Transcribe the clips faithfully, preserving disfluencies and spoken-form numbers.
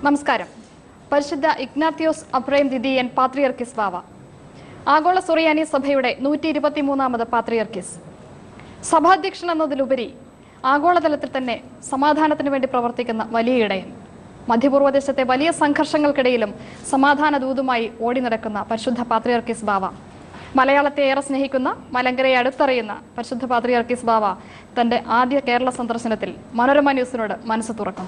Namaskaram. Parishudha Ignatius Aphrem and Patriarchis Bava. Agola Soriani Sabhayude, Nuti Ripatimuna, Patriarchis. Sabhadiction of the Luberi. Agola the Latane, Samadhana Vendi Provartikana, Vali. Madhipurva de Sete Valia Sankarshangal Kadilum, Samadhana Dudumai, Ordinarakana, Parishudha Patriarchis Bava. Malayala Teras Nehikuna, Malangare Adutarina, Parishudha Patriarchis Bava, Tande Adia Kerala Santrasinatil, Manorama Newsroad, Manasaturakam.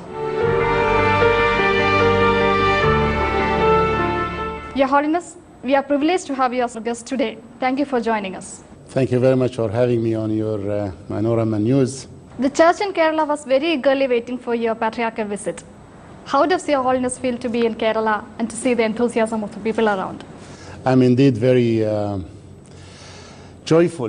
Your Holiness, we are privileged to have you as a guest today. Thank you for joining us. Thank you very much for having me on your uh, Maorama news. The church in Kerala was very eagerly waiting for your patriarchal visit. How does your Holiness feel to be in Kerala and to see the enthusiasm of the people around? I'm indeed very uh, joyful.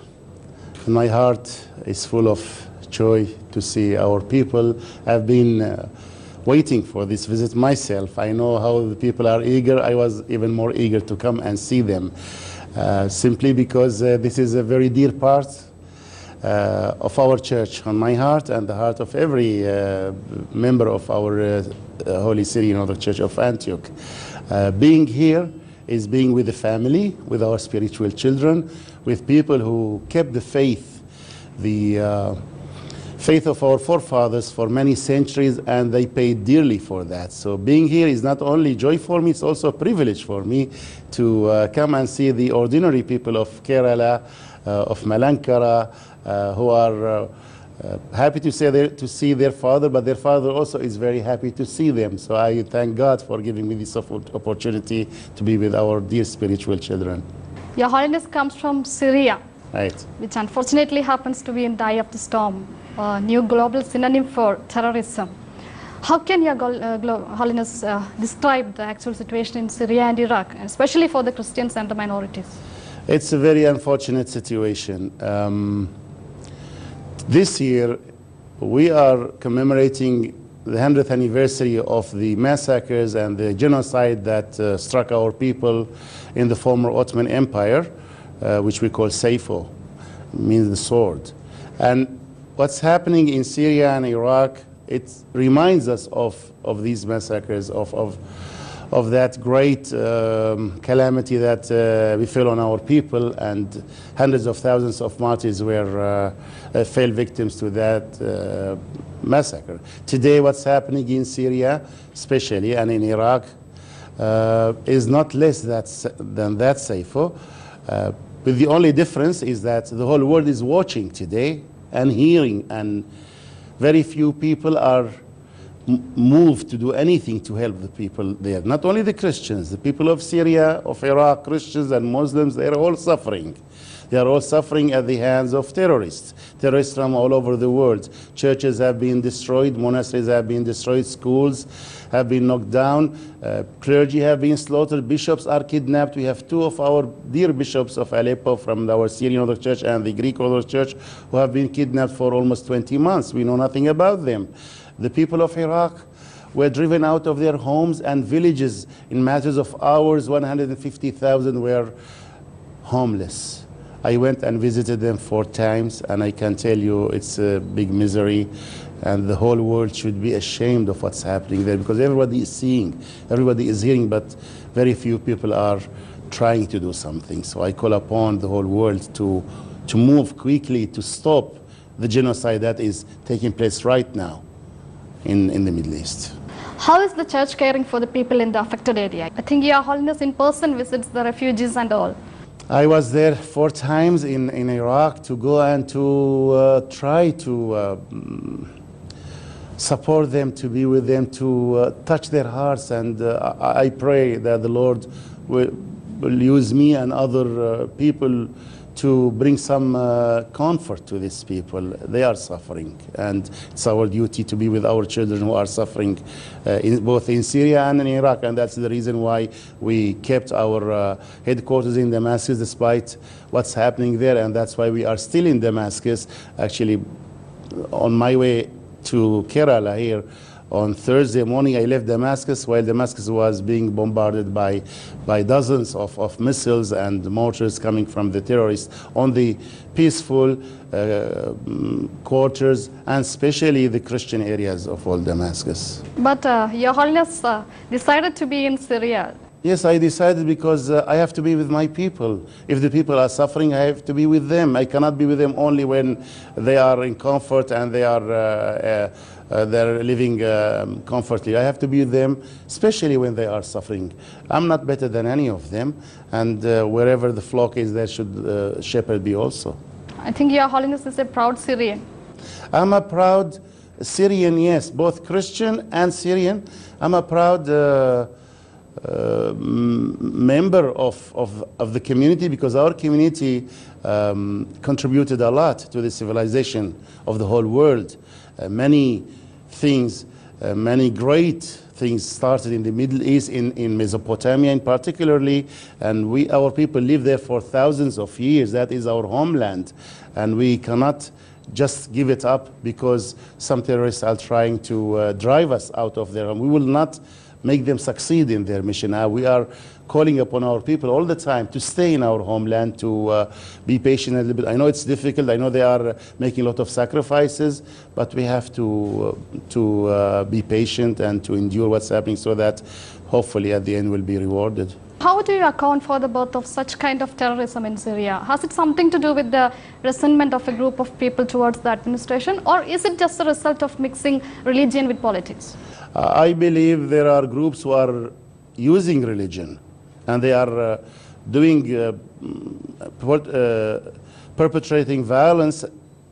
My heart is full of joy to see our people. I've been uh, waiting for this visit myself. I know how the people are eager. I was even more eager to come and see them, uh, simply because uh, this is a very dear part uh, of our church on my heart and the heart of every uh, member of our uh, Holy Syrian Orthodox Church of Antioch. Uh, being here is being with the family, with our spiritual children, with people who kept the faith, the uh, faith of our forefathers for many centuries, and they paid dearly for that. So being here is not only joy for me, it's also a privilege for me to uh, come and see the ordinary people of Kerala, uh, of Malankara, uh, who are uh, uh, happy to, say their, to see their father, but their father also is very happy to see them. So I thank God for giving me this opportunity to be with our dear spiritual children. Your Holiness comes from Syria, right, which unfortunately happens to be in the eye of the storm. Uh, new global synonym for terrorism. How can your uh, Holiness uh, describe the actual situation in Syria and Iraq, especially for the Christians and the minorities? It's a very unfortunate situation. Um, this year, we are commemorating the hundredth anniversary of the massacres and the genocide that uh, struck our people in the former Ottoman Empire, uh, which we call Seifo, means the sword. And what's happening in Syria and Iraq, it reminds us of, of these massacres, of, of, of that great um, calamity that uh, befell on our people, and hundreds of thousands of martyrs were uh, uh, fell victims to that uh, massacre. Today, what's happening in Syria, especially, and in Iraq, uh, is not less that, than that Seifo. Uh, but the only difference is that the whole world is watching today and hearing, and very few people are m moved to do anything to help the people there. Not only the Christians, the people of Syria, of Iraq, Christians and Muslims, they're all suffering. They are all suffering at the hands of terrorists, terrorists from all over the world. Churches have been destroyed, monasteries have been destroyed, schools have been knocked down, uh, clergy have been slaughtered, bishops are kidnapped. We have two of our dear bishops of Aleppo from our Syrian Orthodox Church and the Greek Orthodox Church who have been kidnapped for almost twenty months. We know nothing about them. The people of Iraq were driven out of their homes and villages. In matters of hours, one hundred fifty thousand were homeless. I went and visited them four times, and I can tell you it's a big misery, and the whole world should be ashamed of what's happening there, because everybody is seeing, everybody is hearing, but very few people are trying to do something. So I call upon the whole world to, to move quickly to stop the genocide that is taking place right now in, in the Middle East. How is the church caring for the people in the affected area? I think Your Holiness in person visits the refugees and all. I was there four times in, in Iraq to go and to uh, try to uh, support them, to be with them, to uh, touch their hearts, and uh, I pray that the Lord will, will use me and other uh, people to bring some uh, comfort to these people. They are suffering, and it's our duty to be with our children who are suffering uh, in, both in Syria and in Iraq, and that's the reason why we kept our uh, headquarters in Damascus despite what's happening there, and that's why we are still in Damascus. Actually, on my way to Kerala here, On Thursday morning, I left Damascus while Damascus was being bombarded by, by dozens of, of missiles and mortars coming from the terrorists on the peaceful uh, quarters, and especially the Christian areas of all Damascus. But uh, Your Holiness uh, decided to be in Syria. Yes, I decided because uh, I have to be with my people. If the people are suffering, I have to be with them. I cannot be with them only when they are in comfort and they are uh, uh, uh, they're living uh, comfortably. I have to be with them, especially when they are suffering. I'm not better than any of them, and uh, wherever the flock is, there should uh, shepherd be also. I think Your Holiness is a proud Syrian. I'm a proud Syrian, yes, both Christian and Syrian. I'm a proud uh, Uh, member of, of, of the community, because our community um, contributed a lot to the civilization of the whole world. Uh, many things, uh, many great things started in the Middle East, in, in Mesopotamia in particularly, and we, our people live there for thousands of years. That is our homeland, and we cannot just give it up because some terrorists are trying to uh, drive us out of there. And we will not make them succeed in their mission. Uh, we are calling upon our people all the time to stay in our homeland, to uh, be patient a little bit. I know it's difficult. I know they are uh, making a lot of sacrifices, but we have to, uh, to uh, be patient and to endure what's happening so that hopefully at the end we'll be rewarded. How do you account for the birth of such kind of terrorism in Syria? Has it something to do with the resentment of a group of people towards the administration, or is it just a result of mixing religion with politics? Uh, I believe there are groups who are using religion, and they are uh, doing, uh, uh, perpetrating violence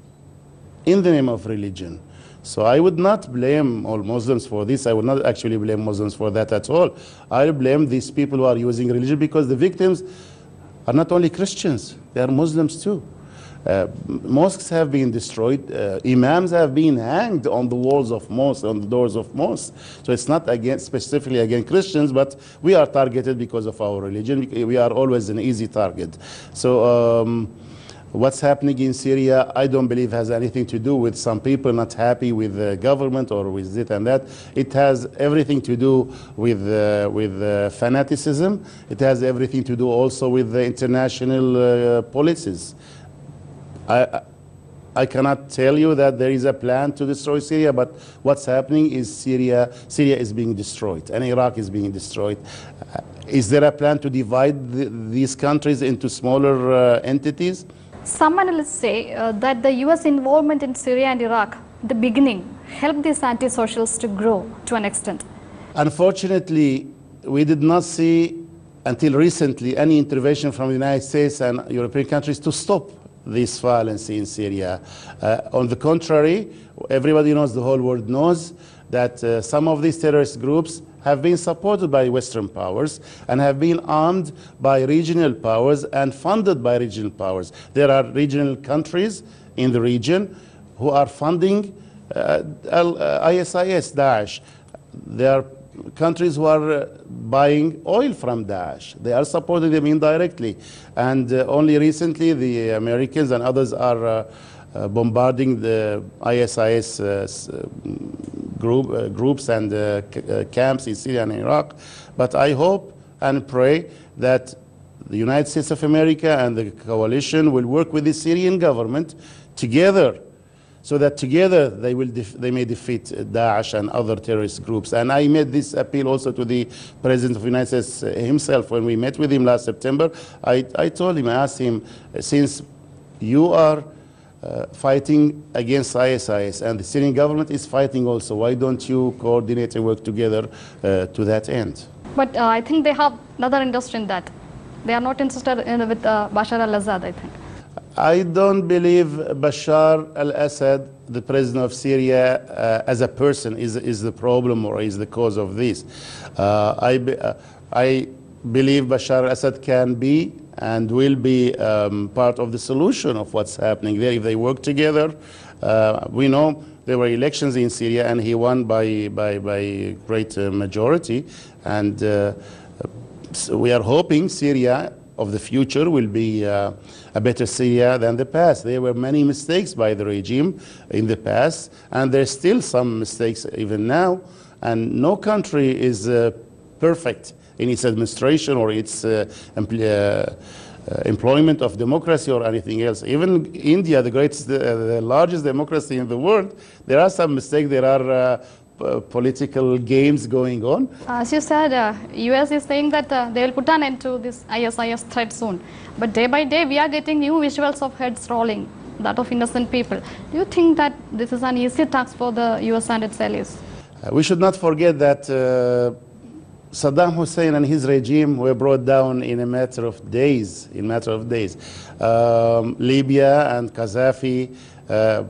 in the name of religion. So I would not blame all Muslims for this. I would not actually blame Muslims for that at all. I blame these people who are using religion, because the victims are not only Christians, they are Muslims too. Uh, mosques have been destroyed. Uh, imams have been hanged on the walls of mosques, on the doors of mosques. So it's not against, specifically against Christians, but we are targeted because of our religion. We are always an easy target. So um, what's happening in Syria, I don't believe has anything to do with some people not happy with the government or with it and that. It has everything to do with, uh, with uh, fanaticism. It has everything to do also with the international uh, policies. I, I cannot tell you that there is a plan to destroy Syria, but what's happening is Syria, Syria is being destroyed, and Iraq is being destroyed. Uh, is there a plan to divide the, these countries into smaller uh, entities? Some analysts say uh, that the U S involvement in Syria and Iraq, the beginning, helped these anti-socials to grow to an extent. Unfortunately, we did not see until recently any intervention from the United States and European countries to stop this violence in Syria. Uh, on the contrary, everybody knows, the whole world knows, that uh, some of these terrorist groups have been supported by Western powers and have been armed by regional powers and funded by regional powers. There are regional countries in the region who are funding uh, I S I S, Daesh. There are countries who are uh, buying oil from Daesh. They are supporting them indirectly. And uh, only recently the Americans and others are uh, uh, bombarding the I S I S uh, group, uh, groups and uh, uh, camps in Syria and Iraq. But I hope and pray that the United States of America and the coalition will work with the Syrian government together, so that together they, will def they may defeat Daesh and other terrorist groups. And I made this appeal also to the President of the United States himself. When we met with him last September, I, I told him, I asked him, since you are uh, fighting against I S I S and the Syrian government is fighting also, why don't you coordinate and work together uh, to that end? But uh, I think they have another interest in that. They are not interested in, with uh, Bashar al-Assad, I think. I don't believe Bashar al-Assad, the president of Syria, uh, as a person is, is the problem or is the cause of this. Uh, I, be, uh, I believe Bashar al-Assad can be and will be um, part of the solution of what's happening there if they work together. Uh, we know there were elections in Syria and he won by, by, by great uh, majority. And uh, so we are hoping Syria of the future will be uh, a better Syria than the past. There were many mistakes by the regime in the past, and there's still some mistakes even now, and no country is uh, perfect in its administration or its uh, empl uh, uh, employment of democracy or anything else. Even India, the greatest, uh, the largest democracy in the world, there are some mistakes, there are uh, political games going on. As you said, uh, U S is saying that uh, they will put an end to this I S I S threat soon. But day by day, we are getting new visuals of heads rolling, that of innocent people. Do you think that this is an easy task for the U S and its allies? Uh, we should not forget that uh, Saddam Hussein and his regime were brought down in a matter of days, in a matter of days. Um, Libya and Gaddafi uh,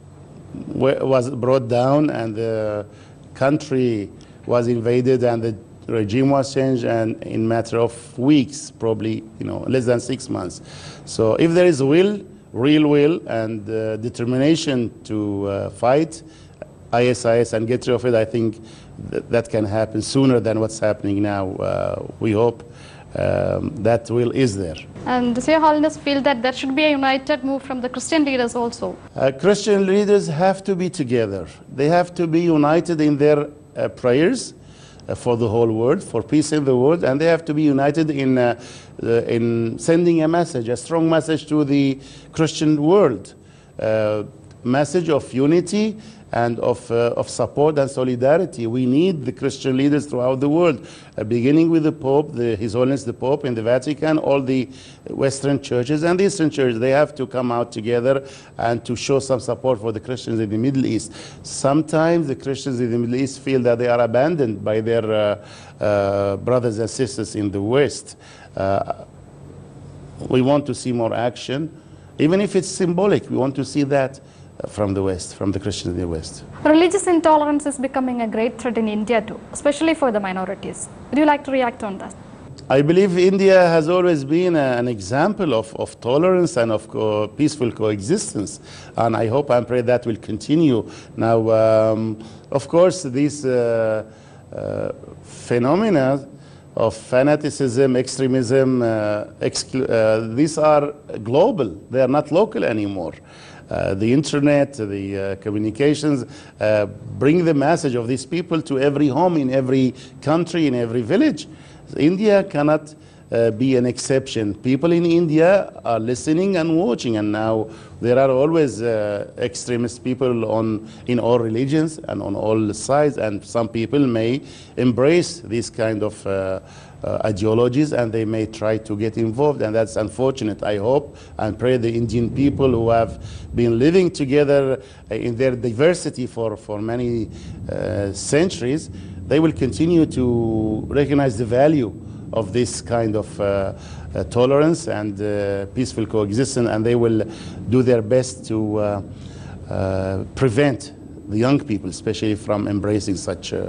was brought down, and the country was invaded and the regime was changed, and in a matter of weeks, probably, you know, less than six months. So if there is will, real will and uh, determination to uh, fight I S I S and get rid of it, I think th that can happen sooner than what's happening now. Uh, we hope um, that will is there. And does Your Holiness feel that there should be a united move from the Christian leaders also? Uh, Christian leaders have to be together. They have to be united in their uh, prayers uh, for the whole world, for peace in the world, and they have to be united in, uh, uh, in sending a message, a strong message to the Christian world, uh, message of unity and of, uh, of support and solidarity. We need the Christian leaders throughout the world, uh, beginning with the Pope, the, His Holiness the Pope in the Vatican, all the Western churches and the Eastern churches. They have to come out together and to show some support for the Christians in the Middle East. Sometimes the Christians in the Middle East feel that they are abandoned by their uh, uh, brothers and sisters in the West. Uh, we want to see more action, even if it's symbolic. We want to see that from the West, from the Christians in the West. Religious intolerance is becoming a great threat in India too, especially for the minorities. Would you like to react on that? I believe India has always been a, an example of, of tolerance and of co peaceful coexistence, and I hope and pray that will continue. Now, um, of course, these uh, uh, phenomena of fanaticism, extremism, uh, uh, these are global. They are not local anymore. Uh, the internet, the uh, communications uh, bring the message of these people to every home, in every country, in every village. India cannot uh, be an exception. People in India are listening and watching, and now there are always uh, extremist people on, in all religions and on all sides, and some people may embrace these kind of uh, Uh, ideologies, and they may try to get involved, and that's unfortunate. I hope and pray the Indian people who have been living together in their diversity for, for many uh, centuries, they will continue to recognize the value of this kind of uh, uh, tolerance and uh, peaceful coexistence, and they will do their best to uh, uh, prevent the young people, especially from embracing such, uh,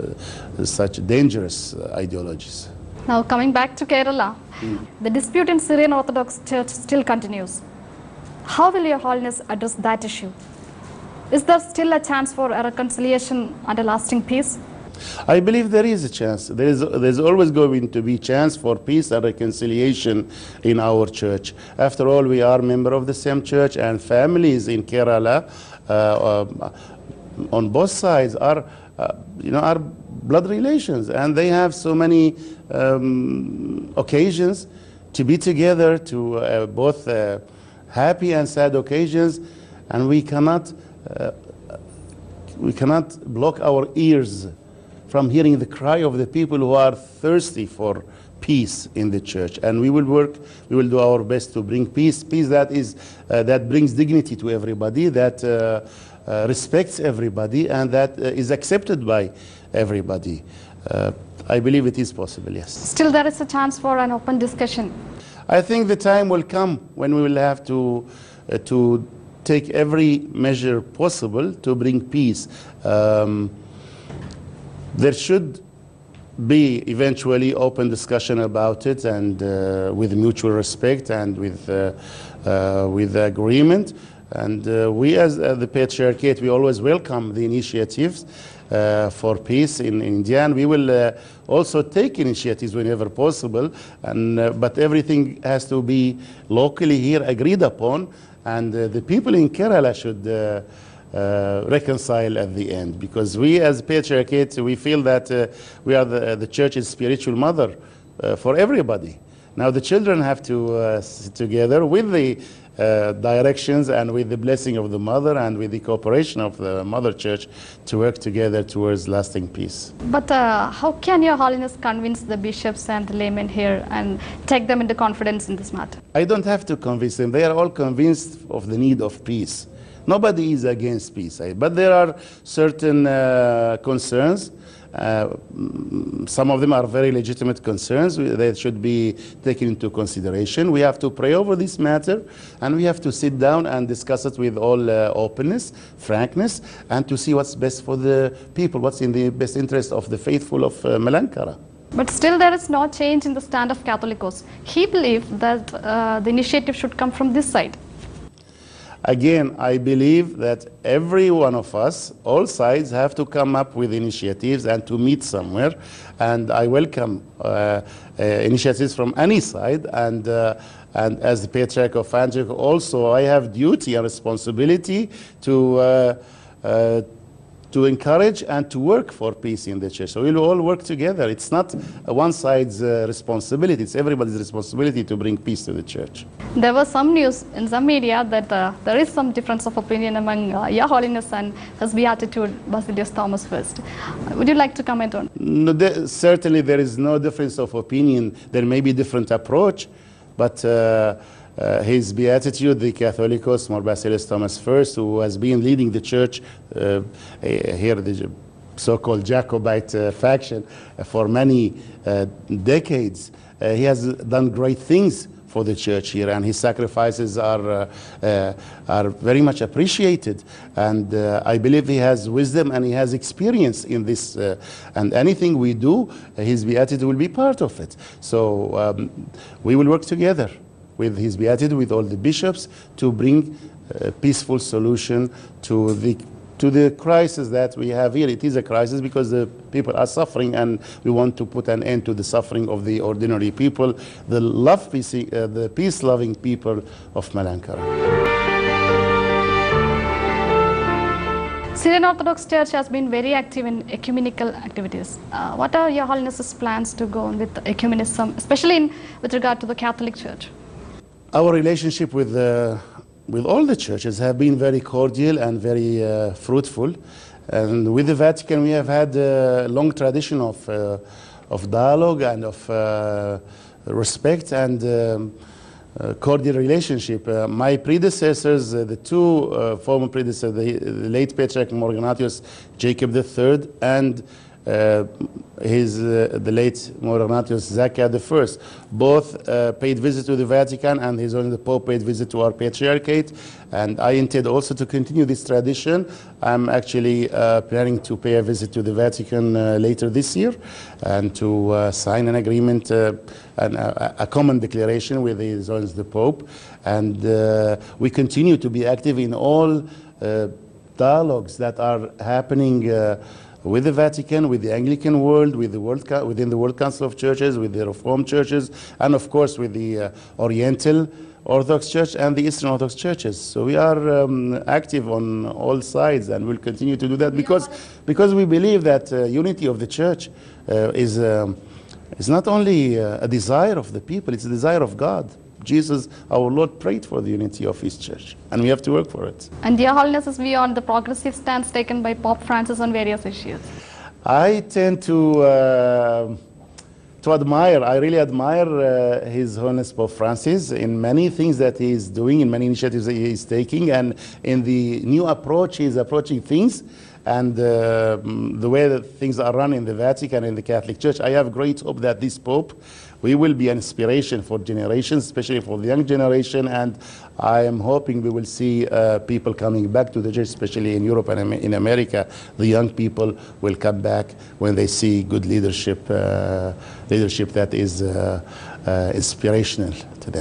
such dangerous uh, ideologies. Now coming back to Kerala, mm. the dispute in Syrian Orthodox Church still continues. How will Your Holiness address that issue? Is there still a chance for a reconciliation and a lasting peace? I believe there is a chance. There is, there's always going to be a chance for peace and reconciliation in our church. After all, we are members of the same church, and families in Kerala uh, uh, on both sides are, uh, you know, are blood relations, and they have so many um, occasions to be together, to uh, both uh, happy and sad occasions, and we cannot, uh, we cannot block our ears from hearing the cry of the people who are thirsty for peace in the church. And we will work, we will do our best to bring peace, peace that is, uh, that brings dignity to everybody, that uh, uh, respects everybody, and that uh, is accepted by everybody. Uh, I believe it is possible, yes. Still there is a chance for an open discussion. I think the time will come when we will have to, uh, to take every measure possible to bring peace. Um, there should be eventually open discussion about it, and uh, with mutual respect and with, uh, uh, with agreement. And uh, we as uh, the Patriarchate, we always welcome the initiatives uh, for peace in India, and we will uh, also take initiatives whenever possible, and, uh, but everything has to be locally here agreed upon, and uh, the people in Kerala should uh, uh, reconcile at the end, because we as Patriarchate, we feel that uh, we are the, the Church's spiritual mother uh, for everybody. Now the children have to uh, sit together with the Uh, directions and with the blessing of the Mother and with the cooperation of the Mother Church to work together towards lasting peace. But uh, how can Your Holiness convince the bishops and the laymen here and take them into confidence in this matter? I don't have to convince them. They are all convinced of the need of peace. Nobody is against peace, but there are certain uh, concerns. Uh, some of them are very legitimate concerns. They should be taken into consideration. We have to pray over this matter, and we have to sit down and discuss it with all uh, openness, frankness, and to see what's best for the people, what's in the best interest of the faithful of uh, Malankara. But still there is no change in the stand of Catholicos. He believed that uh, the initiative should come from this side. Again, I believe that every one of us, all sides, have to come up with initiatives and to meet somewhere. And I welcome uh, uh, initiatives from any side. And, uh, and as the Patriarch of Antioch, also I have duty and responsibility to uh, uh, to encourage and to work for peace in the Church. So we'll all work together. It's not one side's uh, responsibility, it's everybody's responsibility to bring peace to the Church. There was some news in some media that uh, there is some difference of opinion among uh, Your Holiness and His Beatitude Basilius Thomas First. Would you like to comment on? No, there, certainly there is no difference of opinion. There may be different approach, but uh, Uh, his Beatitude, the Catholicos, More Basilius Thomas First, who has been leading the Church uh, here, the so-called Jacobite uh, faction, uh, for many uh, decades. Uh, he has done great things for the Church here, and his sacrifices are uh, uh, are very much appreciated. And uh, I believe he has wisdom and he has experience in this. Uh, and anything we do, uh, his Beatitude will be part of it. So um, we will work together with his Beatitude, with all the bishops, to bring a peaceful solution to the to the crisis that we have here. It is a crisis because the people are suffering, and we want to put an end to the suffering of the ordinary people, the love, peace, uh, the peace-loving people of Malankara. Syrian Orthodox Church has been very active in ecumenical activities. Uh, what are Your Holiness's plans to go on with ecumenism, especially in, with regard to the Catholic Church? Our relationship with, uh, with all the churches have been very cordial and very uh, fruitful. And with the Vatican, we have had a long tradition of, uh, of dialogue and of uh, respect and um, uh, cordial relationship. Uh, my predecessors, uh, the two uh, former predecessors, the, the late Patriarch Ignatius Jacob the Third and Uh, his, uh, the late Ignatius Zachariah the First, both uh, paid visit to the Vatican, and His Holiness the Pope paid visit to our Patriarchate, and I intend also to continue this tradition. I'm actually uh, planning to pay a visit to the Vatican uh, later this year, and to uh, sign an agreement, uh, and a, a common declaration with His Holiness the Pope, and uh, we continue to be active in all uh, dialogues that are happening uh, with the Vatican, with the Anglican world, with the world within the World Council of Churches, with the Reformed churches, and of course with the uh, Oriental Orthodox Church and the Eastern Orthodox churches. So we are um, active on all sides, and we'll continue to do that because, because we believe that uh, unity of the Church uh, is, um, is not only uh, a desire of the people, it's a desire of God. Jesus, our Lord, prayed for the unity of His Church, and we have to work for it. And Your Holiness's view on the progressive stance taken by Pope Francis on various issues? I tend to uh, to admire, I really admire uh, His Holiness Pope Francis in many things that he is doing, in many initiatives that he is taking, and in the new approach he is approaching things, and uh, the way that things are run in the Vatican and the Catholic Church. I have great hope that this Pope, we will be an inspiration for generations, especially for the young generation, and I am hoping we will see uh, people coming back to the Church, especially in Europe and in America. The young people will come back when they see good leadership, uh, leadership that is uh, uh, inspirational to them.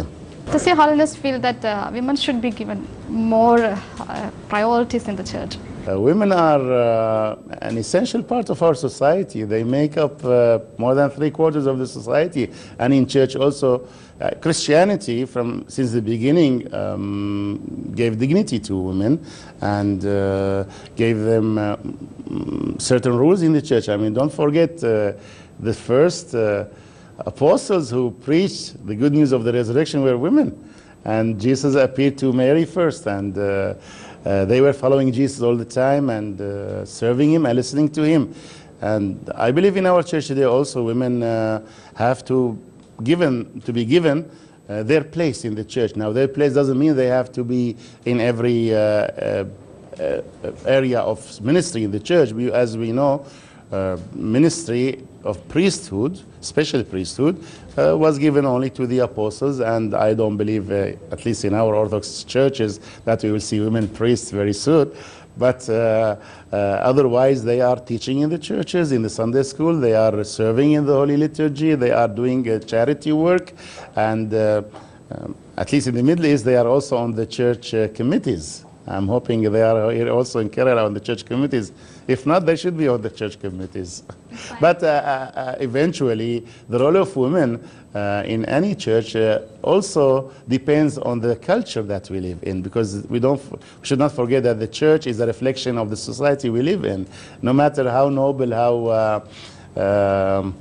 Does Your Holiness feel that uh, women should be given more uh, priorities in the church? Uh, women are uh, an essential part of our society. They make up uh, more than three quarters of the society. And in church also, uh, Christianity from since the beginning um, gave dignity to women and uh, gave them uh, certain rules in the church. I mean, don't forget uh, the first uh, apostles who preached the good news of the resurrection were women. And Jesus appeared to Mary first, and uh, uh, they were following Jesus all the time and uh, serving him and listening to him. And I believe in our church today also women uh, have to given to be given uh, their place in the church. Now, their place doesn't mean they have to be in every uh, uh, uh, area of ministry in the church. We, as we know, uh, ministry of priesthood, special priesthood, uh, was given only to the apostles, and I don't believe, uh, at least in our Orthodox churches, that we will see women priests very soon. But uh, uh, otherwise, they are teaching in the churches, in the Sunday school, they are serving in the Holy Liturgy, they are doing uh, charity work, and uh, um, at least in the Middle East, they are also on the church uh, committees. I'm hoping they are here also in Kerala on the church committees. If not, they should be on the church committees. But uh, uh, eventually, the role of women uh, in any church uh, also depends on the culture that we live in, because we don't we should not forget that the church is a reflection of the society we live in. No matter how noble, how uh, um,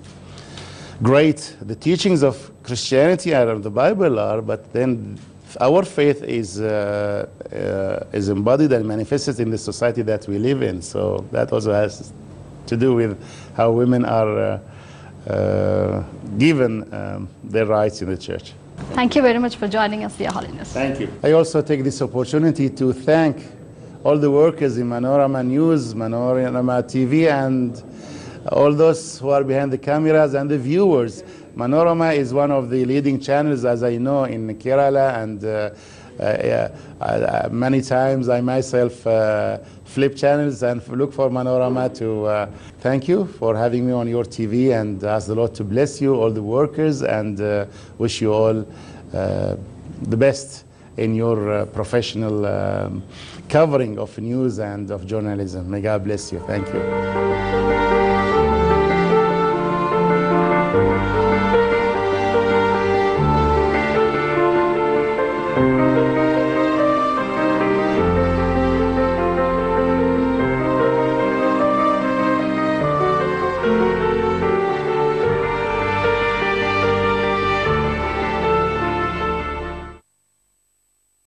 great the teachings of Christianity are, or the Bible are, but then our faith is, uh, uh, is embodied and manifested in the society that we live in. So that also has to do with how women are uh, uh, given um, their rights in the church. Thank you very much for joining us, Your Holiness. Thank you. I also take this opportunity to thank all the workers in Manorama News, Maorama T V, and all those who are behind the cameras and the viewers. Manorama is one of the leading channels, as I know, in Kerala, and uh, uh, yeah, uh, many times I myself uh, flip channels and look for Manorama to uh, thank you for having me on your T V, and ask the Lord to bless you, all the workers, and uh, wish you all uh, the best in your uh, professional um, covering of news and of journalism. May God bless you. Thank you.